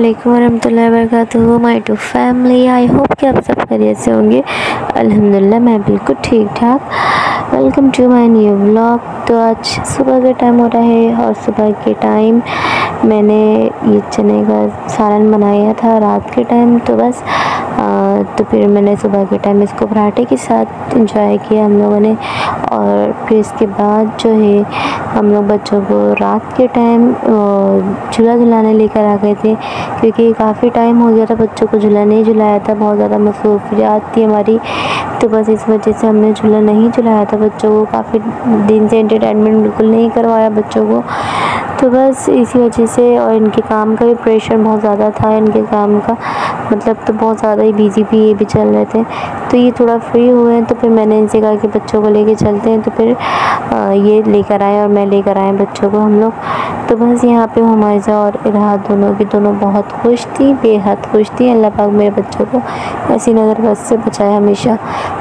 अस्सलामुअलैकुम वरहमतुल्लाहि वबरकातुहू my to family. I hope कि आप सब खैरियत से होंगे। अल्हम्दुलिल्लाह मैं बिल्कुल ठीक ठाक। Welcome to my new vlog. तो आज सुबह का टाइम हो रहा है और सुबह के टाइम मैंने ये चने का सालन बनाया था रात के टाइम। तो बस तो फिर मैंने सुबह के टाइम इसको पराठे के साथ इंजॉय किया हम लोगों ने। और फिर इसके बाद जो है हम लोग बच्चों को रात के टाइम झूला झुलाने लेकर आ गए थे, क्योंकि काफ़ी टाइम हो गया था बच्चों को झूला नहीं झुलाया था। बहुत ज़्यादा मसरूफियात थी हमारी, तो बस इस वजह से हमने झूला नहीं झुलाया था बच्चों को। काफ़ी दिन से एंटरटेनमेंट बिल्कुल नहीं करवाया बच्चों को, तो बस इसी वजह से। और इनके काम का भी प्रेशर बहुत ज़्यादा था, इनके काम का मतलब तो बहुत ज़्यादा ही बिजी भी ये भी चल रहे थे। तो ये थोड़ा फ्री हुए हैं तो फिर मैंने इनसे कहा कि बच्चों को लेके चलते हैं। तो फिर ये लेकर आए और मैं लेकर आए बच्चों को हम लोग। तो बस यहाँ पे हुमायज़ा और इरहाद दोनों बहुत खुश थी, बेहद खुश थी। अल्लाह पाक मेरे बच्चों को ऐसी नज़र बस से बचाए हमेशा।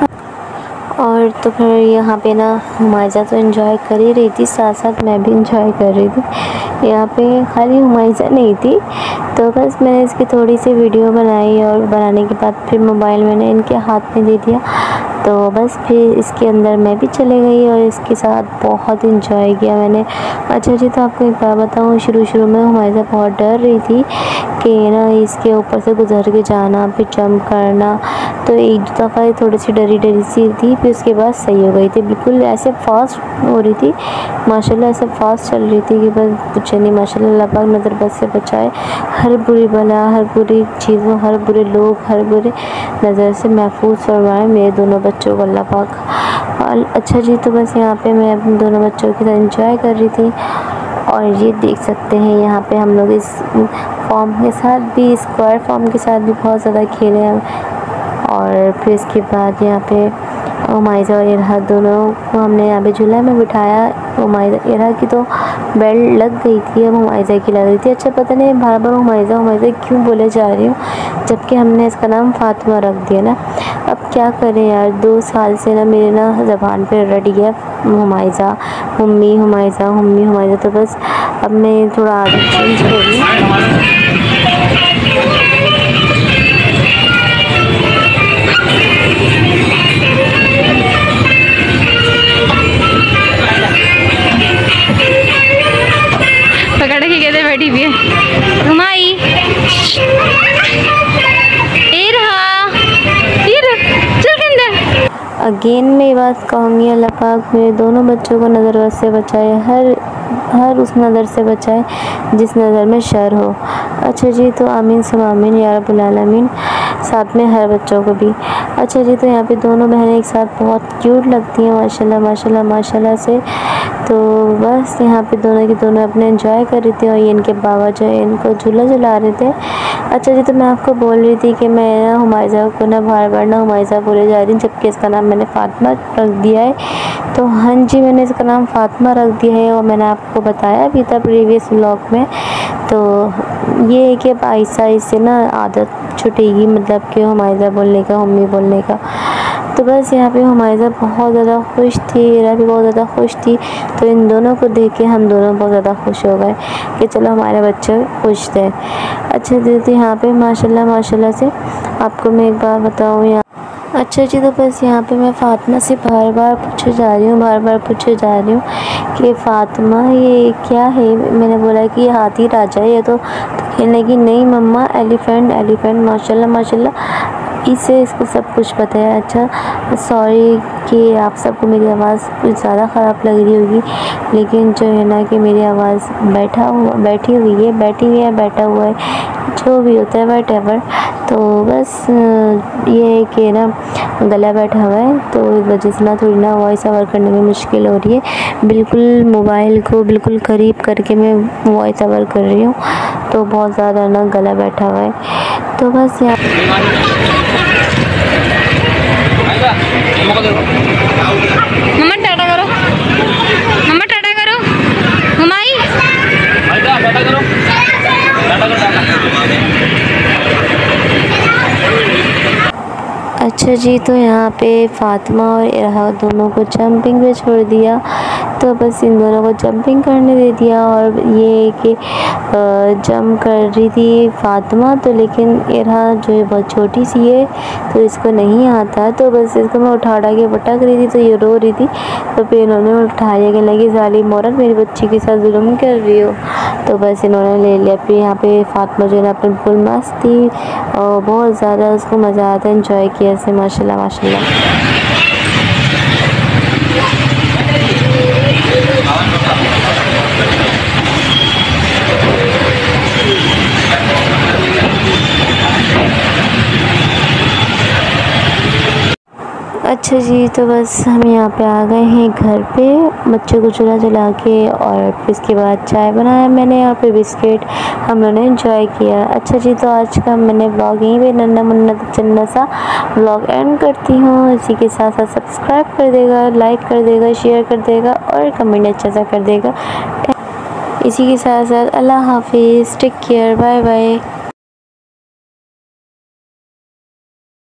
और तो फिर यहाँ पे ना हुमायज़ा तो एंजॉय कर ही रही थी, साथ साथ मैं भी एंजॉय कर रही थी। यहाँ पे खाली हुमायज़ा नहीं थी, तो बस मैंने इसकी थोड़ी सी वीडियो बनाई और बनाने के बाद फिर मोबाइल मैंने इनके हाथ में दे दिया। तो बस फिर इसके अंदर मैं भी चले गई और इसके साथ बहुत इंजॉय किया मैंने। अच्छा जी, तो आपको एक बात बताऊँ, शुरू में हुमायज़ा बहुत डर रही थी कि ना इसके ऊपर से गुजर के जाना, फिर जंप करना। तो एक दो दफ़ा थोड़ी सी डरी सी थी, फिर उसके बाद सही हो गई थी। बिल्कुल ऐसे फास्ट हो रही थी माशाल्लाह, ऐसे फास्ट चल रही थी कि बस पूछे नहीं। माशाल्लाह अल्लाह पाक नज़र बद से बचाए, हर बुरी बला, हर बुरी चीज़ों, हर बुरे लोग, हर बुरे नज़र से महफूज फरमाए मेरे दोनों बच्चों को अल्लाह पाक। अच्छा जी, तो बस यहाँ पे मैं अपने दोनों बच्चों के साथ एंजॉय कर रही थी। और ये देख सकते हैं यहाँ पे हम लोग इस फॉर्म के साथ भी, स्क्वायर फॉर्म के साथ भी बहुत ज़्यादा खेले हैं। और फिर इसके बाद यहाँ पे हुमायज़ा और इरहाद दोनों को हमने यहाँ पे झूला में बिठाया। हुमायज़ा इरहाद की तो बेल्ट लग गई थी, अब हुमायज़ा की लग रही थी। अच्छा, पता नहीं बार बार हुमायज़ा क्यों बोले जा रही हूँ, जबकि हमने इसका नाम फ़ातिमा रख दिया ना। अब क्या करें यार, 2 साल से ना मेरे ना ज़बान पे रट गया हुमायज़ा, मम्मी हुमायज़ा, मम्मी हुमायज़ा। तो बस अब मैं थोड़ा आदत चेंज कर रही हूँ। पकड़ के कहते बैठी हुई है हुमाई, चल के अंदर। अगेन मैं ये बात कहूँगी, अल्लाह पाक मेरे दोनों बच्चों को नज़र बद से बचाए, हर उस नज़र से बचाए जिस नज़र में शर हो। अच्छा जी, तो आमीन सुम आमीन या रब्बुल आलमीन, साथ में हर बच्चों को भी। अच्छा जी, तो यहाँ पे दोनों बहनें एक साथ बहुत क्यूट लगती हैं माशाल्लाह माशाल्लाह माशाल्लाह से। तो बस यहाँ पे दोनों की दोनों अपने एंजॉय कर रही थी और ये इनके बाबा जो है इनको झूला झुला रहे थे। अच्छा जी, तो मैं आपको बोल रही थी कि मैं ना हुमायज़ा को ना बार बार ना हुमायज़ा बोले जा रही हूँ, जबकि इसका नाम मैंने फ़ातिमा रख दिया है। तो हाँ जी, मैंने इसका नाम फ़ातिमा रख दिया है और मैंने आपको बताया भी था प्रीवियस व्लॉग में। तो ये है कि अब आहिस्ता इससे ना आदत छूटेगी, मतलब कि हुमायज़ा बोलने का, मम्मी बोलने का। तो बस यहाँ पे हुमायज़ा बहुत ज़्यादा खुश थी, इरा भी बहुत ज़्यादा खुश थी। तो इन दोनों को देख के हम दोनों बहुत ज़्यादा खुश हो गए कि चलो हमारे बच्चे खुश थे। अच्छा दीदी, यहाँ पे माशाल्लाह माशाल्लाह से आपको मैं एक बार बताऊँ यहाँ। अच्छा जी, तो बस यहाँ पे मैं फ़ातिमा से बार बार पूछे जा रही हूँ कि फ़ातिमा ये क्या है। मैंने बोला कि ये हाथी राजा है ये तो कहने लगी नहीं मम्मा एलिफेंट माशाल्लाह माशाल्लाह, इसको सब कुछ पता है। अच्छा सॉरी कि आप सबको मेरी आवाज़ कुछ ज़्यादा ख़राब लग रही होगी, लेकिन जो है ना कि मेरी आवाज़ बैठी हुई है, बैठा हुआ है, जो भी होता है व्हाटएवर। तो बस ये है कि ना गला बैठा हुआ है, तो इस वजह से ना थोड़ी ना वॉइस ओवर करने में मुश्किल हो रही है। बिल्कुल मोबाइल को बिल्कुल करीब करके मैं वॉइस ओवर कर रही हूँ, तो बहुत ज़्यादा ना गला बैठा हुआ है। तो बस यहाँ मम्मा टाटा करो, मम्मा टाटा करो, हुमाई टाटा करो। अच्छा जी, तो यहाँ पे फ़ातिमा और इरहाद दोनों को जंपिंग पे छोड़ दिया। तो बस इन दोनों को जंपिंग करने दे दिया। और ये कि जंप कर रही थी फातिमा, तो लेकिन इरहा जो है बहुत छोटी सी है तो इसको नहीं आता, तो बस इसको मैं उठा के पटक रही थी तो ये रो रही थी। तो फिर इन्होंने उठाया कि लगी ज़ालिम औरत, मेरी बच्ची के साथ जुल्म कर रही हो। तो बस इन्होंने ले लिया। फिर यहाँ पे फातिमा जो है अपने बिल्कुल मस्त थी और बहुत ज़्यादा उसको मज़ा आता है, इंजॉय किया ऐसे माशाल्लाह माशाल्लाह। अच्छा जी, तो बस हम यहाँ पे आ गए हैं घर पे, बच्चों को चूल्हा जला के, और फिर इसके बाद चाय बनाया मैंने, यहाँ पे बिस्किट हम लोगों ने एंजॉय किया। अच्छा जी, तो आज का मैंने ब्लॉग यहीं पे नन्ना मुन्ना चन्ना सा ब्लॉग एंड करती हूँ। इसी के साथ साथ सब्सक्राइब कर देगा, लाइक कर देगा, शेयर कर देगा और कमेंट अच्छा सा कर देगा। इसी के साथ साथ अल्लाह हाफिज़, टेक केयर, बाय बाय।